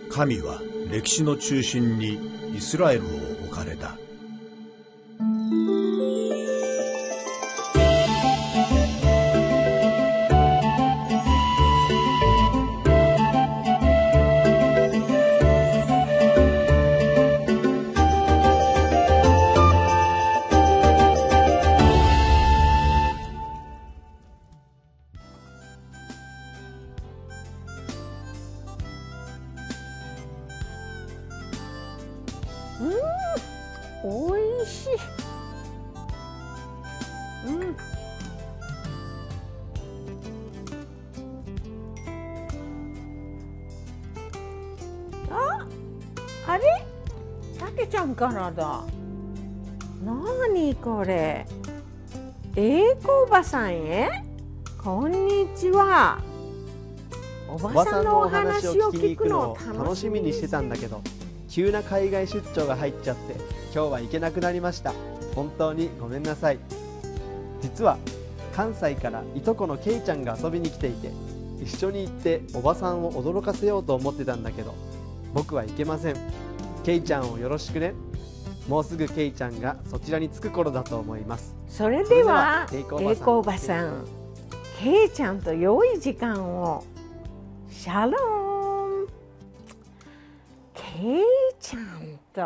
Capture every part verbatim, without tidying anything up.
神は歴史の中心にイスラエルを置かれた。 うん、おいしい。うん。あ、あれ？たけちゃんからだ。なにこれ？えいこおばさんへ？こんにちは。おばさんのお話を聞くのを楽しみにしてたんだけど、急な海外出張が入っちゃって今日は行けなくなりました。本当にごめんなさい。実は関西からいとこのけいちゃんが遊びに来ていて、一緒に行っておばさんを驚かせようと思ってたんだけど、僕は行けません。けいちゃんをよろしくね。もうすぐけいちゃんがそちらに着く頃だと思います。 それではえいこおばんさん、けいちゃんと良い時間を。シャローン。けいちゃんと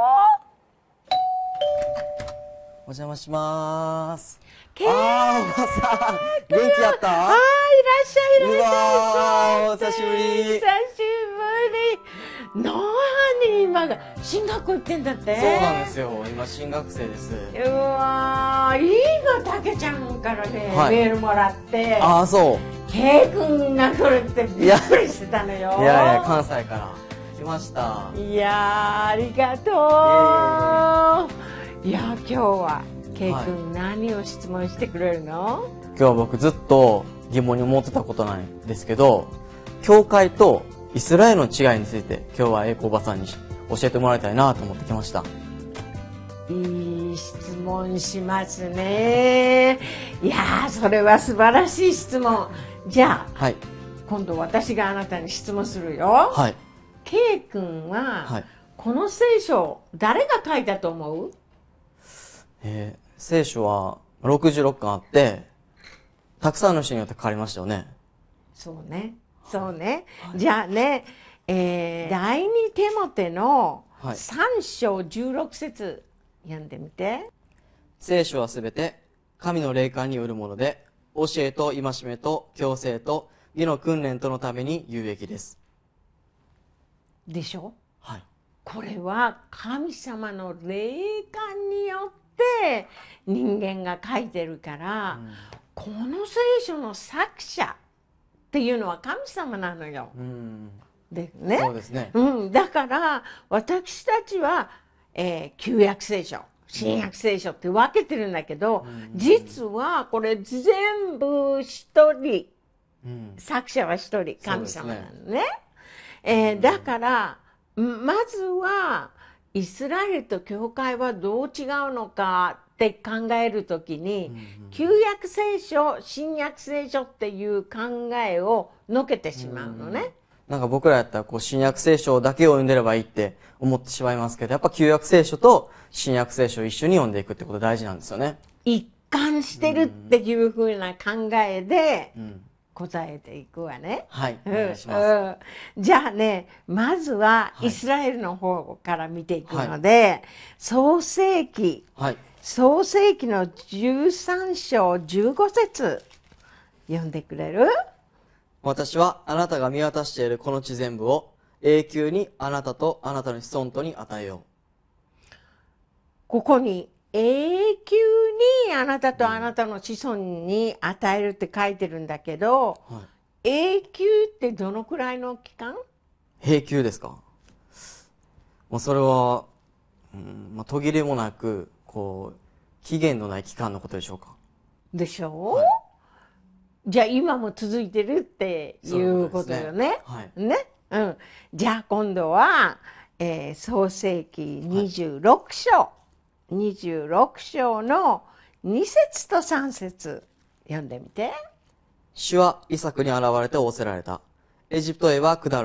お邪魔します。 けいあー、おばさん、元気やった？ あー、いらっしゃい、いらっしゃい。 うわー、お久しぶり。 久しぶり。なに今が進学校行ってんだって？ そうなんですよ。今新学生です。 うわー、今たけちゃんからね、 はい、 メールもらって。 あー、そう。 けいくんが来るってびっくりしてたのよ。 いやいや、関西から来ました。 いやー、ありがとう。いや、今日はけいくん、はい、何を質問してくれるの？ 今日は僕ずっと疑問に思ってたことなんですけど、教会とイスラエルの違いについて今日はえいこおばさんに教えてもらいたいなと思ってきました。 いい質問しますね。いやー、それは素晴らしい質問。じゃあ、はい、今度私があなたに質問するよ。はい。けいくんは、はい、この聖書誰が書いたと思う？ えー、聖書はろくじゅうろっかんあって、たくさんの人によって書かれましたよね。 そうね。そうね。はい、じゃあね、えー、第二テモテのさん章じゅうろく節読んでみて。 聖書はすべて神の霊感によるもので、教えと戒めと矯正と義の訓練とのために有益です。 でしょ？ はい。 これは神様の霊感によって人間が書いてるから、うん、この聖書の作者っていうのは神様なのよ。うん、でね。 そうですね。 うん、だから私たちは、えー、旧約聖書、新約聖書って分けてるんだけど、うん、実はこれ全部一人、うん、作者は一人、神様なのね。ね、えー、だからまずはイスラエルと教会はどう違うのかって考えるときに、うんうん、旧約聖書、新約聖書っていう考えをのけてしまうのね。うん、 なんか僕らやったらこう新約聖書だけを読んでればいいって思ってしまいますけど、やっぱ旧約聖書と新約聖書を一緒に読んでいくってこと大事なんですよね。 一貫してるっていうふうな考えで答えていくわね。 はい、お願いします。うん、 じゃあね、まずはイスラエルの方から見ていくので、はい、創世記、はい、創世記のじゅうさん章じゅうご節読んでくれる？ 私はあなたが見渡しているこの地全部を永久にあなたとあなたの子孫とに与えよう。 ここに永久にあなたとあなたの子孫に与えるって書いてるんだけど、はい、永久ってどのくらいの期間？ 永久ですか？もうそれは、うんまあ、途切れもなくこう期限のない期間のことでしょうか？ でしょう、はい、じゃあ今も続いてるっていうことよね。はい、ね、うん。じゃあ今度は、えー、創世記にじゅうろく章、はい、にじゅうろく章のに節とさん節読んでみて。 主はイサクに現れて仰せられた。エジプトへは下るな。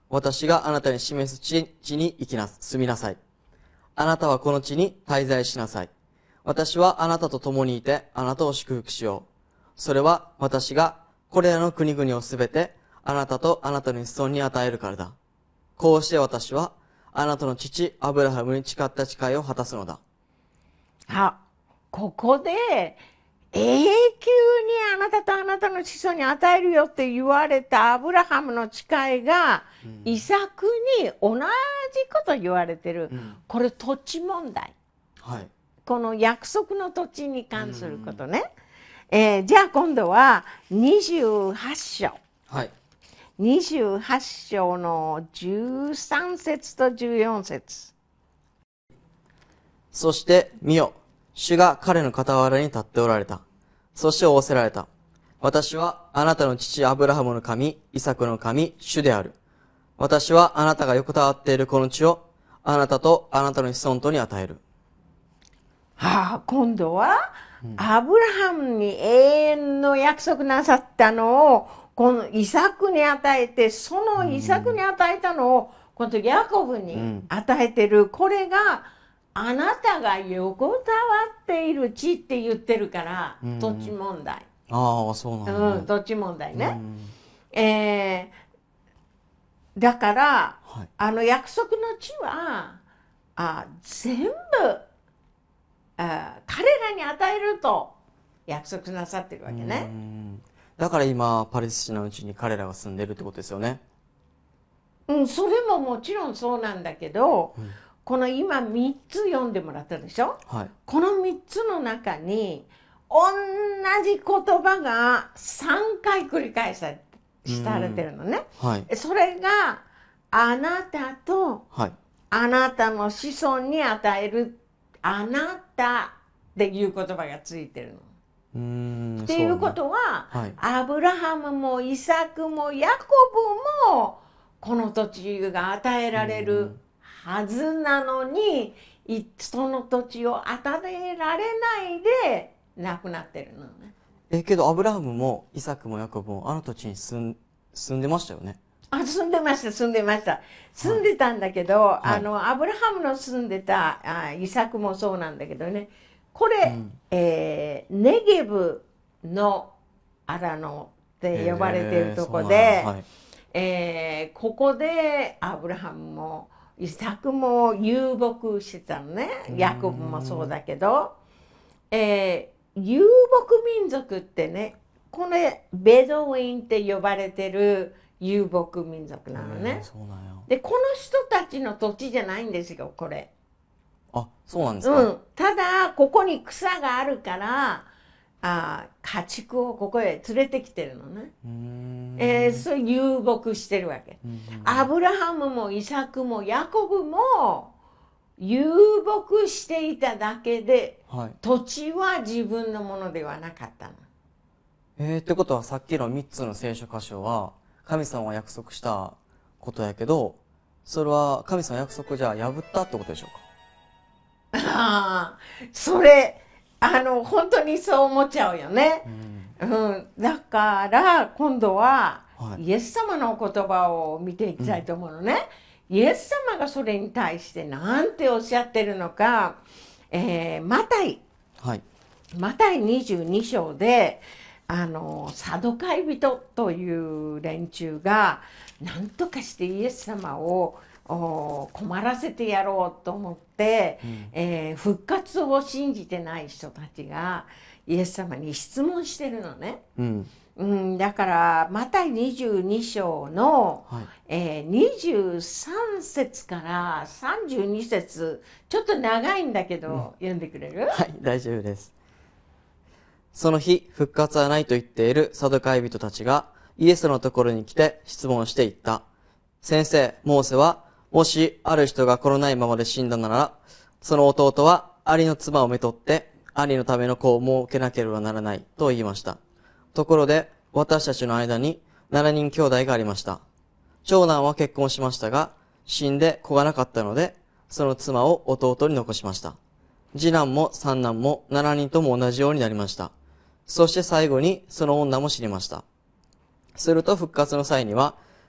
私があなたに示す地地に行きな、住みなさい。あなたはこの地に滞在しなさい。私はあなたと共にいて、あなたを祝福しよう。それは私がこれらの国々をすべてあなたとあなたの子孫に与えるからだ。こうして私はあなたの父アブラハムに誓った誓いを果たすのだ。 あ、ここで永久にあなたとあなたの子孫に与えるよって言われたアブラハムの誓いが、うん、イサクに同じこと言われてる、うん、これ土地問題、はい、この約束の土地に関することね、うんえー、じゃあ今度はにじゅうはち章、はい、にじゅうはち章のじゅうさん節とじゅうよん節。 そして見よ、主が彼の傍らに立っておられた。そして仰せられた。私はあなたの父アブラハムの神、イサクの神、主である。私はあなたが横たわっているこの地をあなたとあなたの子孫とに与える。 はあ、今度は、うん、アブラハムに永遠の約束なさったのをこのイサクに与えて、そのイサクに与えたのを今度ヤコブに与えてる、うん、これがあなたが横たわっている地って言ってるから、うん、土地問題。 ああ、そうなんだ、ね、 うん、土地問題ね。うん、えー、だから、はい、あの約束の地はあ全部あ彼らに与えると約束なさってるわけね。うん、 だから今パレスチナのうちに彼らが住んでるってことですよね。 うん、それももちろんそうなんだけど、うん、この今みっつ読んでもらったでしょ、はい、このみっつの中に同じ言葉がさんかい繰り返されてるのね、はい、それがあなたと、はい、あなたの子孫に与えるあなたっていう言葉がついてるの。うーんっていうことは、ねはい、アブラハムもイサクもヤコブもこの土地が与えられるはずなのに、その土地を与えられないで亡くなってるのね。 えけどアブラハムもイサクもヤコブもあの土地に住ん、住んでましたよね。 あ、住んでました住んでました住んでたんだけど、はい、あのアブラハムの住んでたあイサクもそうなんだけどね、これ、うんえー、ネゲブのアラノって呼ばれているとこで、えーはいえー、ここでアブラハムもイサクも遊牧してたのね。ヤコブもそうだけど、えー、遊牧民族ってね、これベドウィンって呼ばれてる遊牧民族なのね。そうなんや。でこの人たちの土地じゃないんですよこれ。 あ、そうなんですか。うん。 ただここに草があるからあ家畜をここへ連れてきてるのね。うーんえー、そう遊牧してるわけ。アブラハムもイサクもヤコブも遊牧していただけで、はい、土地は自分のものではなかったの。 えー、ってことはさっきのみっつの聖書箇所は神様は約束したことやけど、それは神様の約束じゃ破ったってことでしょうか。 ああ、それあの本当にそう思っちゃうよね。うん、うん、だから今度は、はい、イエス様の言葉を見ていきたいと思うのね。うん、イエス様がそれに対して何ておっしゃってるのか、えー、マタイ、はい、マタイにじゅうに章であのサドカイ人という連中が何とかしてイエス様を困らせてやろうと思って、うんえー、復活を信じてない人たちがイエス様に質問してるのね。うんうん、だからマタイにじゅうに章の、はいえー、にじゅうさん節からさんじゅうに節ちょっと長いんだけど、うん、読んでくれる？ はい、大丈夫です。その日、復活はないと言っているサドカイ人たちがイエスのところに来て質問していった。先生、モーセは、もしある人が子のないままで死んだなら、その弟は兄の妻をめとって、兄のための子を設けなければならないと言いました。ところで、私たちの間にななにん兄弟がありました。長男は結婚しましたが、死んで子がなかったので、その妻を弟に残しました。次男も三男もななにんとも同じようになりました。そして最後にその女も死にました。すると復活の際には、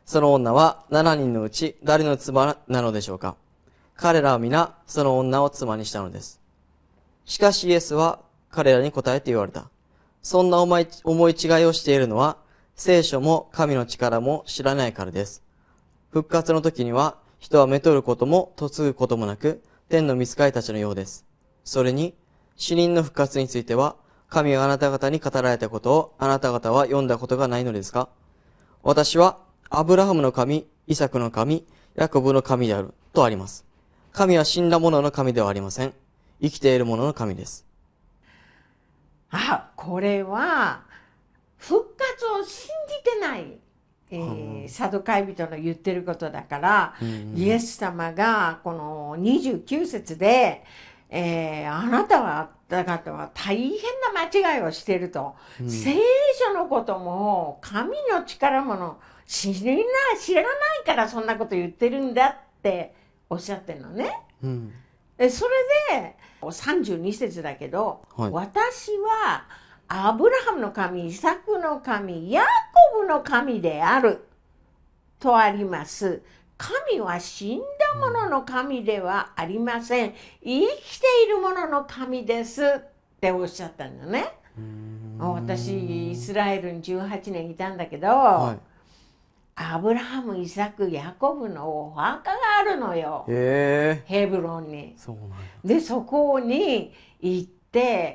その女はななにんのうち誰の妻なのでしょうか。彼らは皆その女を妻にしたのです。しかしイエスは彼らに答えて言われた。そんな思い、思い違いをしているのは、聖書も神の力も知らないからです。復活の時には、人はめとることも嫁ぐこともなく、天の御使いたちのようです。それに、死人の復活については、神があなた方に語られたことをあなた方は読んだことがないのですか。私は、アブラハムの神、イサクの神、ヤコブの神である、とあります。神は死んだ者の神ではありません。生きている者の神です。 あ、これは復活を信じてない、えー、サドカイ人の言ってることだから、うん、イエス様がこのにじゅうきゅう節で、えー、あなたはだ方は大変な間違いをしていると、うん、聖書のことも神の力もの知らない知らないからそんなこと言ってるんだっておっしゃってるのね。うん、でそれでさんじゅうに節だけど、はい、私はアブラハムの神、イサクの神、ヤコブの神であるとあります。神は死んだ者の神ではありません。生きている者の神ですっておっしゃったんだよね。私イスラエルにじゅうはちねんいたんだけど、はい、アブラハム、イサク、ヤコブのお墓があるのよ。へヘブロンに。そうなんや。で、そこに行って、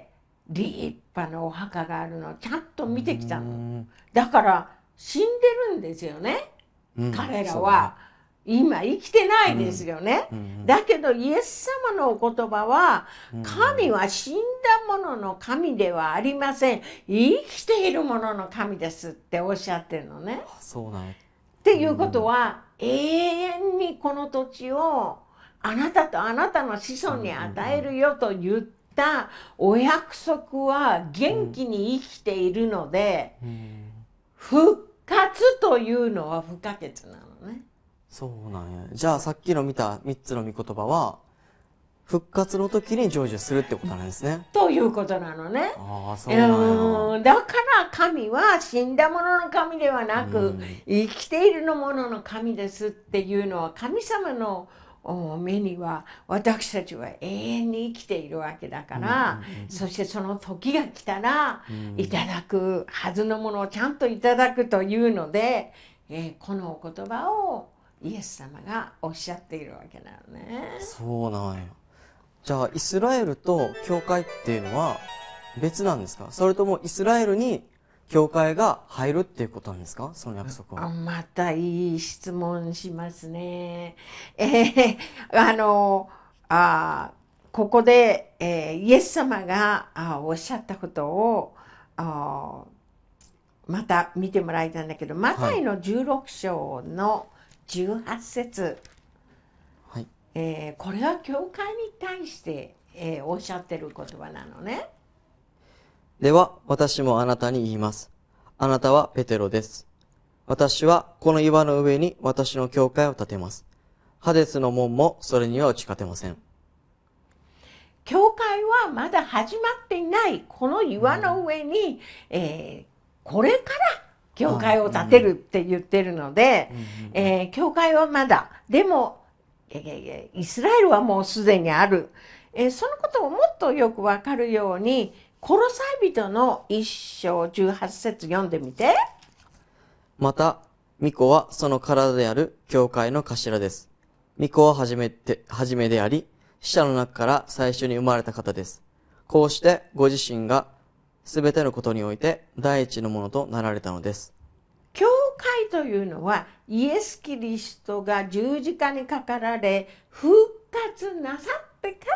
立派なお墓があるのをちゃんと見てきたの。だから、死んでるんですよね。うん、彼らは。今生きてないですよね。うんうん、だけど、イエス様のお言葉は、神は死んだ者の神ではありません。生きている者の神ですっておっしゃってるのね。あ、そうなんや。っていうことは、永遠にこの土地をあなたとあなたの子孫に与えるよと言ったお約束は元気に生きているので、復活というのは不可欠なのね。 そうなんや。じゃあさっきの見たみっつの御言葉は復活の時に成就するってことなんですね。 ということなのね。ああ、そうなんや。だから神は死んだ者の神ではなく、生きているものの神ですっていうのは、神様の目には私たちは永遠に生きているわけだから、そしてその時が来たら、いただくはずのものをちゃんといただくというので、えー、このお言葉をイエス様がおっしゃっているわけなのね。 そうなんや。じゃあイスラエルと教会っていうのは別なんですか？それともイスラエルに教会が入るっていうことなんですか？その約束は。 またいい質問しますね。えー、あのあここで、えー、イエス様があおっしゃったことをあまた見てもらいたいんだけど、マタイのじゅうろく章のじゅうはち節、はい、えー、これは教会に対して、えー、おっしゃってる言葉なのね。 では私もあなたに言います。あなたはペテロです。私はこの岩の上に私の教会を建てます。ハデスの門もそれには打ち勝てません。 教会はまだ始まっていないこの岩の上に、うん、えー、これから教会を建てるって言ってるので、えー、教会はまだ、でも、えー、イスラエルはもうすでにある。えー、そのことをもっとよくわかるように、コロサイ人の一章じゅうはち節読んでみて。 また、御子はその体である教会の頭です。御子は初めて、初めであり、死者の中から最初に生まれた方です。こうしてご自身がすべてのことにおいて第一のものとなられたのです。 教会というのはイエス・キリストが十字架にかかられ復活なさってから、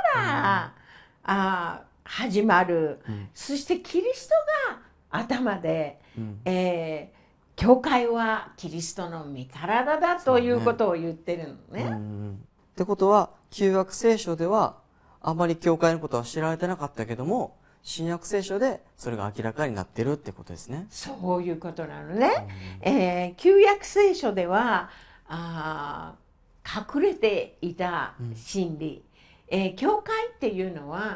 うん、あ始まる、うん、そしてキリストが頭で、うん、えー教会はキリストの御体だということを言ってるのね。 うん、ってことは旧約聖書ではあまり教会のことは知られてなかったけども新約聖書でそれが明らかになってるってことですね。 そういうことなのね。うん、えー、旧約聖書ではあ隠れていた真理、うん、えー、教会っていうのは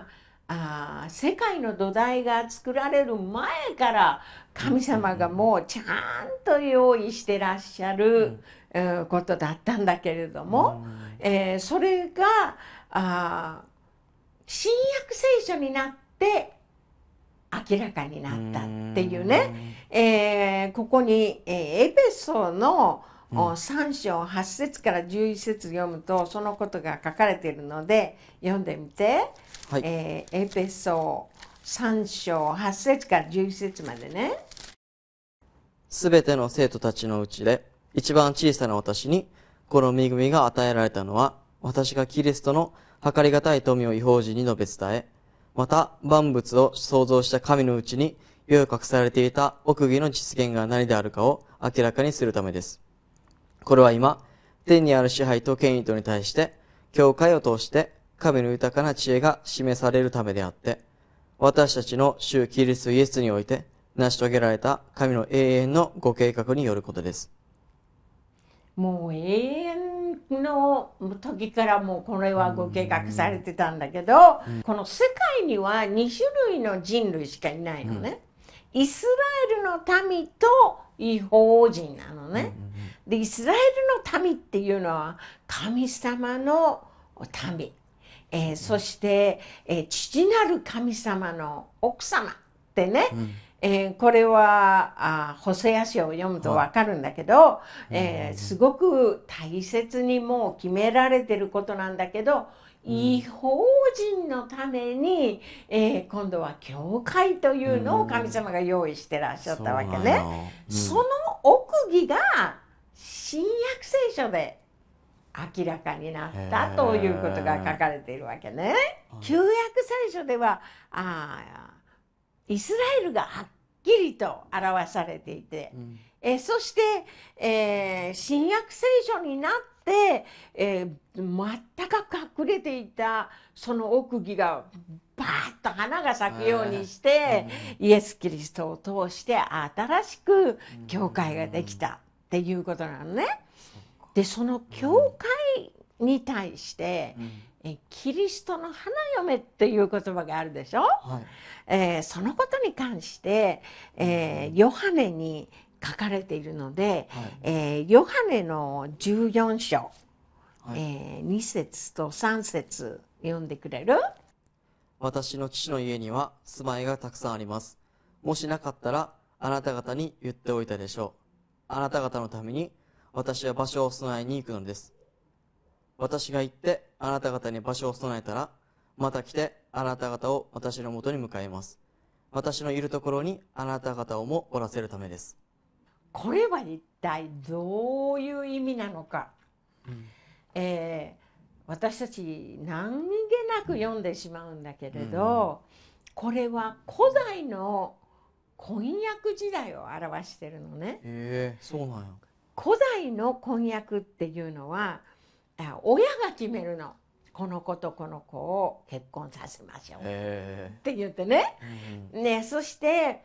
あ世界の土台が作られる前から神様がもうちゃんと用意してらっしゃる、うん、ことだったんだけれども、うんえー、それがあ新約聖書になって明らかになったっていうね、えー、ここに、えー、エペソのさん章はち節からじゅういち節読むとそのことが書かれているので読んでみて、はいえー、エペソさん章はち節からじゅういち節までね。 すべての生徒たちのうちで一番小さな私にこの恵みが与えられたのは、私がキリストの計りがたい富を異邦人に述べ伝え、また万物を創造した神のうちに世を隠されていた奥義の実現が何であるかを明らかにするためです。これは今、天にある支配と権威とに対して、教会を通して神の豊かな知恵が示されるためであって、私たちの主キリストイエスにおいて成し遂げられた神の永遠のご計画によることです。 もう永遠の時からもうこれはご計画されてたんだけど、うん、この世界にはに種類の人類しかいないのね。うん、イスラエルの民と異邦人なのね。うんうんでイスラエルの民っていうのは神様の民、えー、そして、えー、父なる神様の奥様ってね、うんえー、これはあホセア書を読むと分かるんだけど、はいえー、すごく大切にもう決められてることなんだけど、うん、異邦人のために、えー、今度は教会というのを神様が用意してらっしゃったわけね。うん、その奥義が新約聖書で明らかになったということが書かれているわけね。旧約聖書ではあイスラエルがはっきりと表されていて、うん、えそして、えー、新約聖書になって、えー、全く隠れていたその奥義がバーッと花が咲くようにして、イエス・キリストを通して新しく教会ができたっていうことなのね。でその教会に対して、うんえキリストの花嫁っていう言葉があるでしょ、はいえー、そのことに関して、えー、ヨハネに書かれているので、はいえー、ヨハネのじゅうよん章、はいえー、に節とさん節読んでくれる？ 私の父の家には住まいがたくさんあります。もしなかったらあなた方に言っておいたでしょう。あなた方のために私は場所を備えに行くのです。私が行ってあなた方に場所を備えたら、また来てあなた方を私のもとに迎えます。私のいるところにあなた方をもおらせるためです。 これは一体どういう意味なのか、うんえー、私たち何気なく読んでしまうんだけれど、うん、これは古代の婚約時代を表してるのね。 へー、そうなんや。 古代の婚約っていうのは親が決めるの。この子とこの子を結婚させましょうって言ってね。うん、ねそして、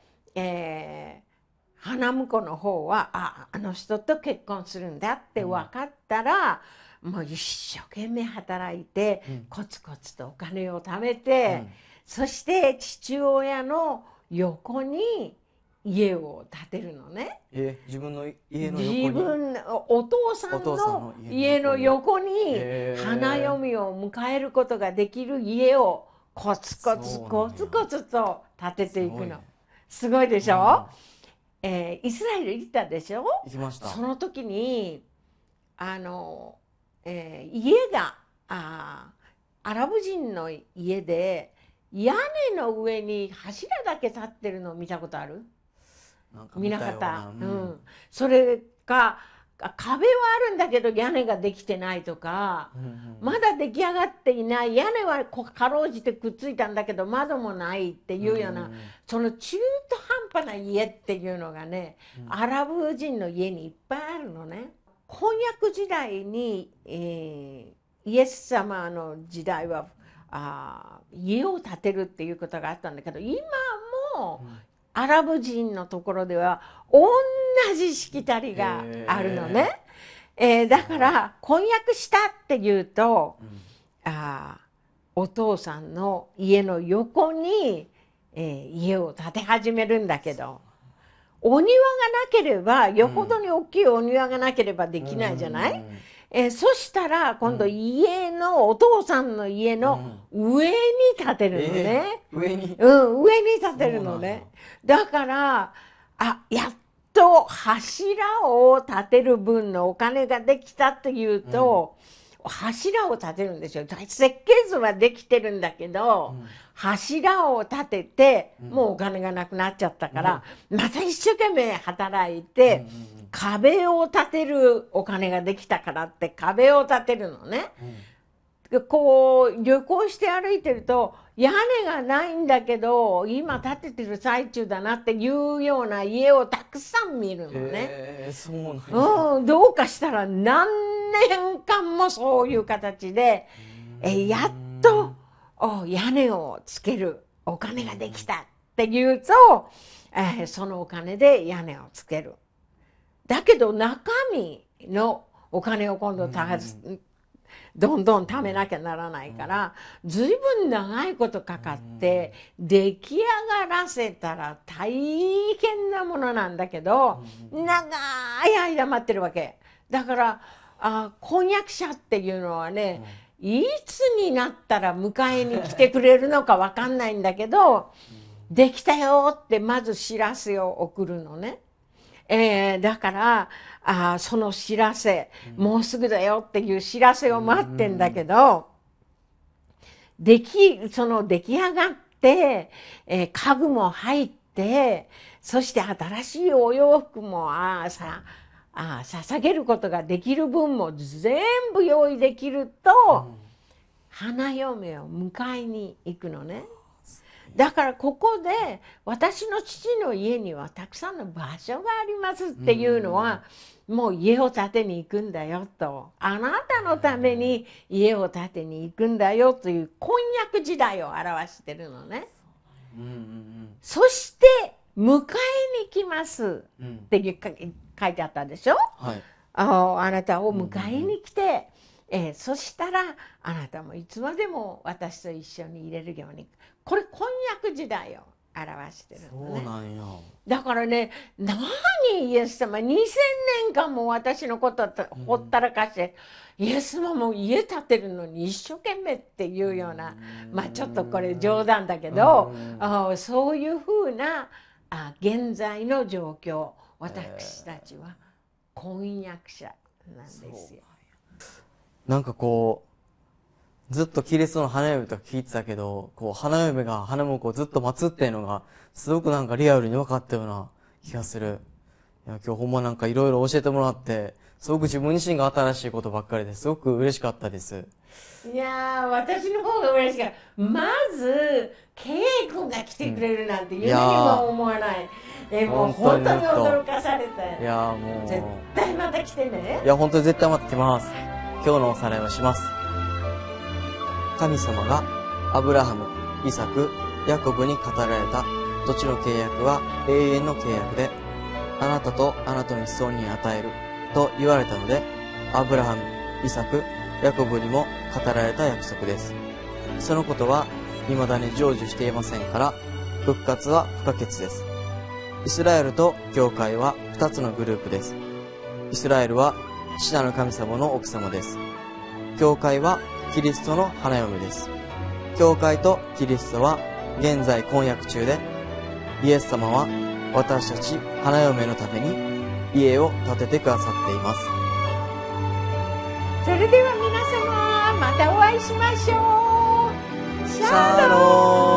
えー、花婿の方はああの人と結婚するんだって分かったら、うん、もう一生懸命働いて、うん、コツコツとお金を貯めて、うん、そして父親の横に家を建てるのね。 えー、自分の家の横に自分お父さんの家の横に花嫁を迎えることができる家をコツコツコツコツと建てていくの。すごいでしょ、うん、えー、イスラエル行ったでしょ。 行きました。 その時にあの、えー、家があアラブ人の家で屋根の上に柱だけ立ってるのを見たことある？見なかった、うんうん、それか壁はあるんだけど屋根ができてないとか、うんうん、まだ出来上がっていない屋根はかろうじてくっついたんだけど窓もないっていうような、うんうん、その中途半端な家っていうのがね、うん、アラブ人の家にいっぱいあるのね。婚約時代に、えー、イエス様の時代はあ家を建てるっていうことがあったんだけど、今も、うんアラブ人のところでは同じしきたりがあるのね、えー、だから婚約したっていうと、うん、あお父さんの家の横に、えー、家を建て始めるんだけど、お庭がなければ、よほどに大きいお庭がなければできないじゃない、えー、そしたら今度家の、お父さんの家の上に建てるのね、 えー、上にうん上に建てるのね。だからあやっと柱を建てる分のお金ができたっていうと、うん、柱を建てるんですよ。設計図はできてるんだけど、うん、柱を建てて、うん、もうお金がなくなっちゃったから、うん、また一生懸命働いて、うん壁を建てるお金ができたからって壁を建てるのね、うん、こう旅行して歩いてると屋根がないんだけど今建ててる最中だなっていうような家をたくさん見るのね、 えー、そうなんですうん、どうかしたら何年間もそういう形で、えやっと屋根をつけるお金ができたっていうと、えー、そのお金で屋根をつける。だけど中身のお金を今度た、うん、どんどん貯めなきゃならないからずいぶん長いことかかって出来上がらせたら大変なものなんだけど長い間待ってるわけだからあ婚約者っていうのはねいつになったら迎えに来てくれるのか分かんないんだけどできたよってまず知らせを送るのね。えー、だからあその知らせ、うん、もうすぐだよっていう知らせを待ってんだけど、うん、できその出来上がって、えー、家具も入ってそして新しいお洋服もあさあ捧げることができる分も全部用意できると、うん、花嫁を迎えに行くのね。だからここで私の父の家にはたくさんの場所がありますっていうのはもう家を建てに行くんだよとあなたのために家を建てに行くんだよという婚約時代を表してるのね。そして迎えに来ますって書いてあったでしょ、はい、あ, あなたを迎えに来て、えー、そしたらあなたもいつまでも私と一緒にいれるようにこれ婚約時代を表してるのね。 そうなんや。 だからね何イエス様にせんねんかんも私のことほったらかして、うん、イエス様も家建てるのに一生懸命っていうようなまあちょっとこれ冗談だけどあそういうふうなあ現在の状況私たちは婚約者なんですよ。 なんかこうずっとキリストの花嫁とか聞いてたけど、こう花嫁が花婿をずっと待つっていうのがすごくなんかリアルに分かったような気がする。いや今日ほんまなんかいろいろ教えてもらってすごく自分自身が新しいことばっかりですごく嬉しかったです。 いやー私の方が嬉しかった。まず K 君が来てくれるなんて夢にも思わない。えもう本当に驚かされて。 いやもう絶対また来てね。 いや本当に絶対また来ます。今日のおさらいをします。神様がアブラハム、イサク、ヤコブに語られた土地の契約は永遠の契約で、あなたとあなたの子孫に与えると言われたので、アブラハム、イサク、ヤコブにも語られた約束です。そのことは未だに成就していませんから、復活は不可欠です。イスラエルと教会は二つのグループです。イスラエルは父なる神様の奥様です。教会はキリストの花嫁です。教会とキリストは現在婚約中で、イエス様は私たち花嫁のために家を建ててくださっています。 それでは皆様またお会いしましょう。 シャローン。